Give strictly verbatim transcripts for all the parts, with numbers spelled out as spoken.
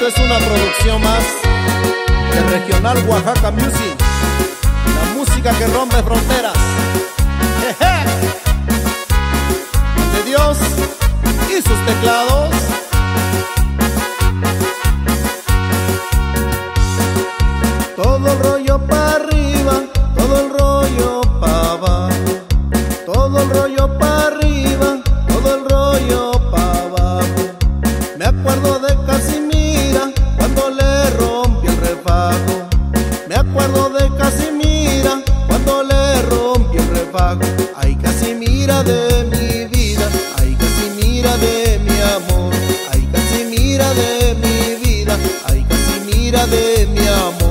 es una producción más de Regional Oaxaca Music, la música que rompe fronteras. Jeje. De Dios y sus teclados. Todo el rollo para arriba, todo el rollo para abajo, todo el rollo para arriba, todo el rollo para abajo. Me acuerdo de Casimira cuando le rompí el refajo. Me acuerdo de Casimira cuando le rompí el refajo. Ay, Casimira de mi vida, ay, Casimira de mi amor, ay, Casimira de mi vida, ay, Casimira de mi amor.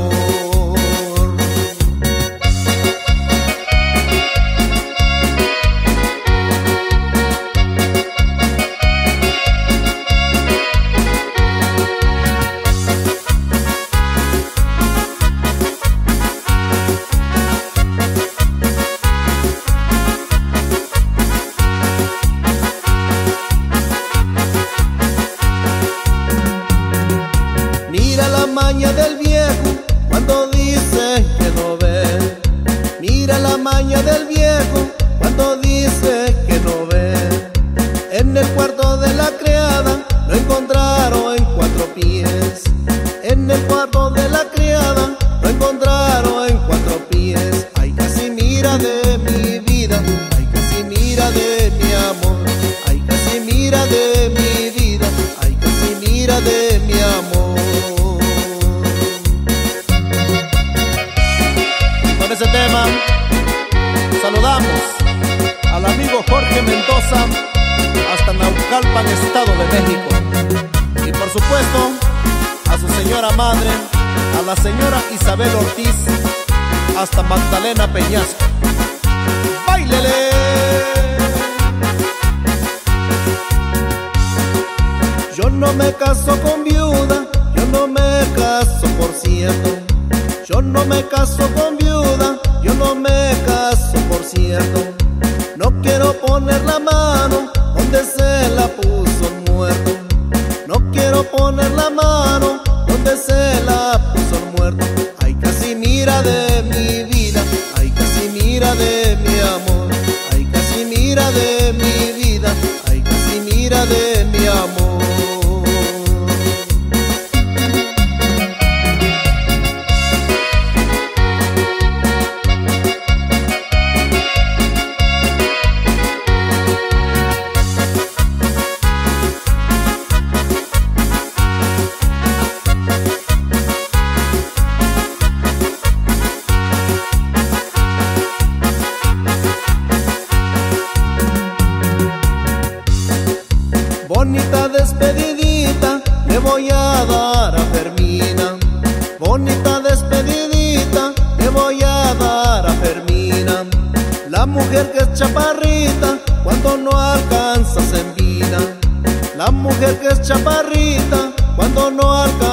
Mira la maña del viejo cuando dice que no ve. Mira la maña del viejo cuando dice que no ve. En el cuarto de la criada lo encontraron en cuatro pies. En el cuarto de la criada lo encontraron en cuatro pies. Ay, Casimira de mi vida, ay, Casimira de mi amor, ay, Casimira de mi vida, ay, Casimira de mi amor. Con ese tema saludamos al amigo Jorge Mendoza hasta Naucalpan, Estado de México, y por supuesto a su señora madre, a la señora Isabel Ortiz hasta Magdalena Peñasco. ¡Báilele! Yo no me caso con viuda, yo no me caso por cierto. Yo no me caso con viuda, yo no me caso por cierto. No quiero poner la mano donde se la puso el muerto. No quiero poner la mano donde se la puso el muerto. Ay, Casimira de mi vida, ay, Casimira de mi amor, ay, Casimira de mi vida, ay, Casimira de mi amor. Bonita despedidita le voy a dar a Fermina. Bonita despedidita le voy a dar a Fermina. La mujer que es chaparrita cuando no alcanza se envina. La mujer que es chaparrita cuando no alcanza